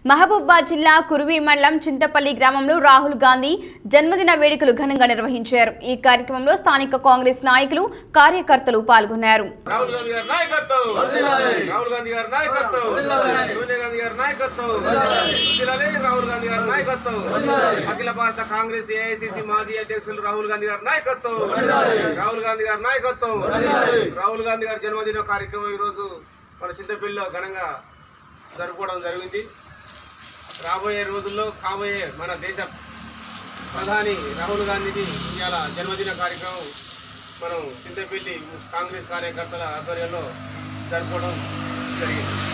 మహబూబాబాద్ జిల్లా కురువి మండలం చింతపల్లి గ్రామంలో రాహుల్ గాంధీ జన్మదిన వేడుకలు ఘనంగా నిర్వహించారు. ఈ కార్యక్రమంలో స్థానిక కాంగ్రెస్ నాయకులు, కార్యకర్తలు పాల్గొన్నారు. అఖిల భారత కాంగ్రెస్ ఏఐసిసి మాజీ అధ్యక్షులు రాహుల్ గాంధీ గారి నాయకత్వం, రాహుల్ గాంధీ గారి జన్మదిన కార్యక్రమం ఈరోజు మన చింతపల్లిలో ఘనంగా జరుపుకోవడం జరిగింది. రాబోయే రోజుల్లో కాబోయే మన దేశ ప్రధాని రాహుల్ గాంధీని ఇవాళ జన్మదిన కార్యక్రమం మనం చింతపల్లి కాంగ్రెస్ కార్యకర్తల ఆధ్వర్యంలో జరుపుకోవడం జరిగింది.